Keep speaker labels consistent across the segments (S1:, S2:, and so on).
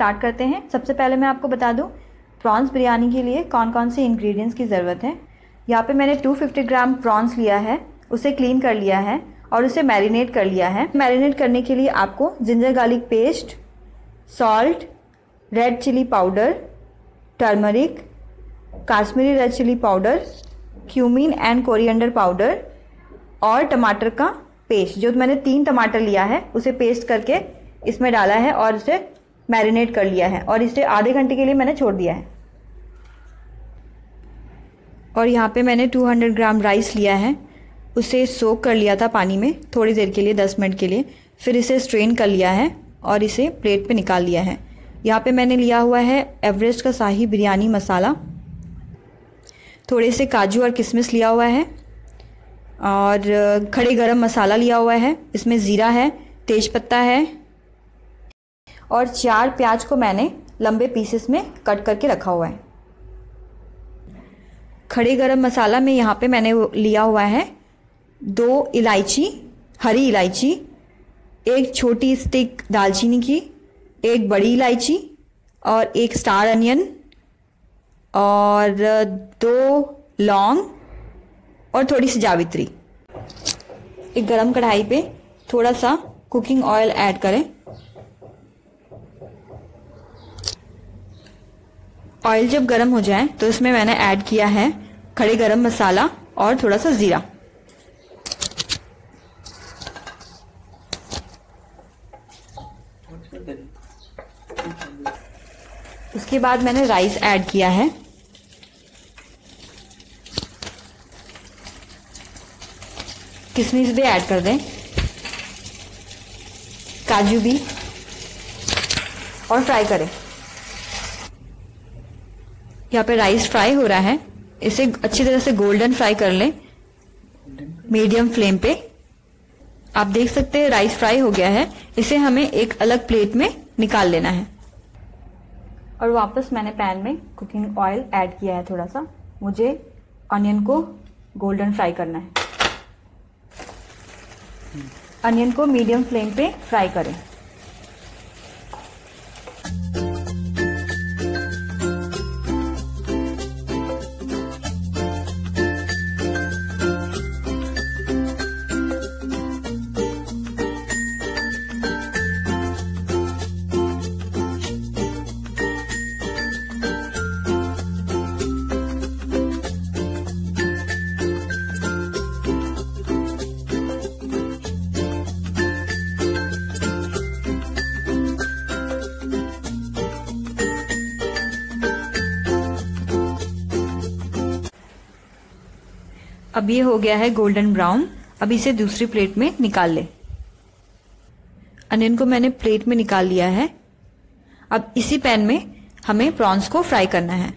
S1: Start करते हैं। सबसे पहले मैं आपको बता दूं प्रॉन्स बिरयानी के लिए कौन कौन से इंग्रेडिएंट्स की ज़रूरत है। यहाँ पे मैंने 250 ग्राम प्रॉन्स लिया है, उसे क्लीन कर लिया है और उसे मैरिनेट कर लिया है। मैरिनेट करने के लिए आपको ginger garlic paste, salt, red chilli powder, turmeric, Kashmiri red chilli powder, cumin and coriander powder और टमाटर का पेस्ट, जो मैंने 3 टमाटर लिया है उसे पेस्ट करके इसमें डाला है और इसे मैरिनेट कर लिया है और इसे आधे घंटे के लिए मैंने छोड़ दिया है। और यहाँ पे मैंने 200 ग्राम राइस लिया है, उसे सोक कर लिया था पानी में थोड़ी देर के लिए, 10 मिनट के लिए। फिर इसे स्ट्रेन कर लिया है और इसे प्लेट पे निकाल लिया है। यहाँ पे मैंने लिया हुआ है एवरेस्ट का शाही बिरयानी मसाला, थोड़े से काजू और किशमिश लिया हुआ है और खड़े गरम मसाला लिया हुआ है। इसमें ज़ीरा है, तेज़पत्ता है और 4 प्याज को मैंने लंबे पीसेस में कट करके रखा हुआ है। खड़े गरम मसाला में यहाँ पे मैंने लिया हुआ है 2 इलायची, हरी इलायची, 1 छोटी स्टिक दालचीनी की, 1 बड़ी इलायची और 1 स्टार अनियन और 2 लौंग और थोड़ी सी जावित्री। एक गरम कढ़ाई पे थोड़ा सा कुकिंग ऑयल ऐड करें। ऑयल जब गरम हो जाए तो इसमें मैंने ऐड किया है खड़े गरम मसाला और थोड़ा सा ज़ीरा। उसके बाद मैंने राइस ऐड किया है। किशमिश भी ऐड कर दें, काजू भी, और फ्राई करें। यहाँ पे राइस फ्राई हो रहा है, इसे अच्छी तरह से गोल्डन फ्राई कर लें मीडियम फ्लेम पे। आप देख सकते हैं राइस फ्राई हो गया है। इसे हमें एक अलग प्लेट में निकाल लेना है। और वापस मैंने पैन में कुकिंग ऑयल ऐड किया है थोड़ा सा। मुझे अनियन को गोल्डन फ्राई करना है। अनियन को मीडियम फ्लेम पे फ्राई करें। अब ये हो गया है गोल्डन ब्राउन। अब इसे दूसरी प्लेट में निकाल ले। अनियन को मैंने प्लेट में निकाल लिया है। अब इसी पैन में हमें प्रॉन्स को फ्राई करना है।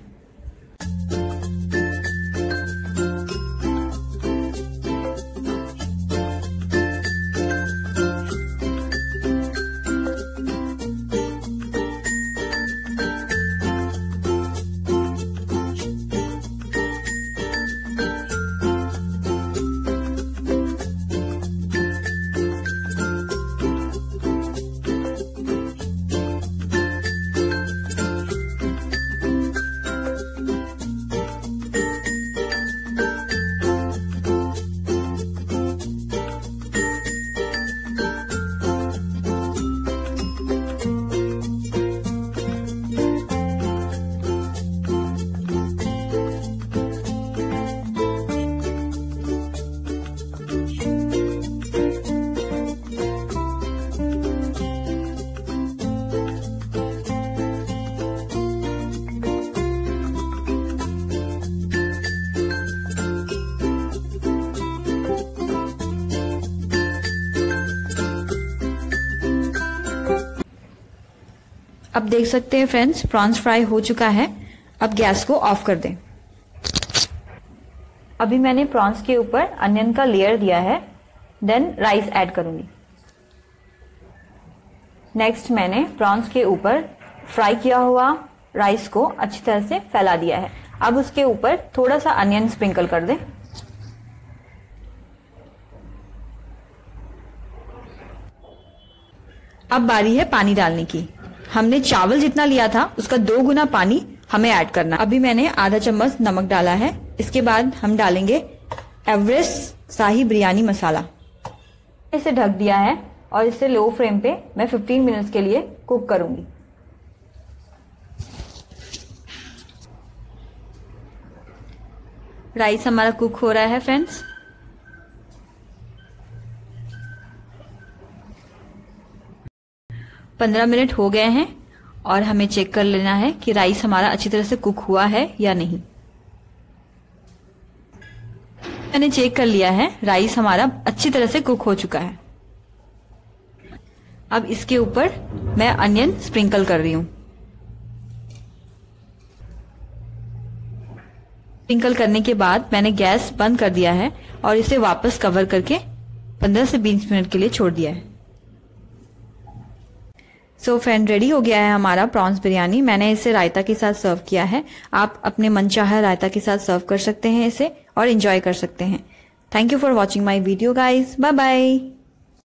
S1: अब देख सकते हैं फ्रेंड्स, प्रॉन्स फ्राई हो चुका है। अब गैस को ऑफ कर दें। अभी मैंने प्रॉन्स के ऊपर अनियन का लेयर दिया है, देन राइस ऐड करूंगी। नेक्स्ट मैंने प्रॉन्स के ऊपर फ्राई किया हुआ राइस को अच्छी तरह से फैला दिया है। अब उसके ऊपर थोड़ा सा अनियन स्प्रिंकल कर दें। अब बारी है पानी डालने की। हमने चावल जितना लिया था उसका 2 गुना पानी हमें ऐड करना। अभी मैंने आधा चम्मच नमक डाला है। इसके बाद हम डालेंगे एवरेस्ट शाही बिरयानी मसाला। इसे ढक दिया है और इसे लो फ्लेम पे मैं 15 मिनट्स के लिए कुक करूंगी। राइस हमारा कुक हो रहा है फ्रेंड्स। पंद्रह मिनट हो गए हैं और हमें चेक कर लेना है कि राइस हमारा अच्छी तरह से कुक हुआ है या नहीं। मैंने चेक कर लिया है, राइस हमारा अच्छी तरह से कुक हो चुका है। अब इसके ऊपर मैं अनियन स्प्रिंकल कर रही हूं। स्प्रिंकल करने के बाद मैंने गैस बंद कर दिया है और इसे वापस कवर करके 15 से 20 मिनट के लिए छोड़ दिया है। सो फ्रेंड, रेडी हो गया है हमारा प्रॉन्स बिरयानी। मैंने इसे रायता के साथ सर्व किया है। आप अपने मनचाहा रायता के साथ सर्व कर सकते हैं इसे और एंजॉय कर सकते हैं। Thank you for watching my video guys. Bye bye.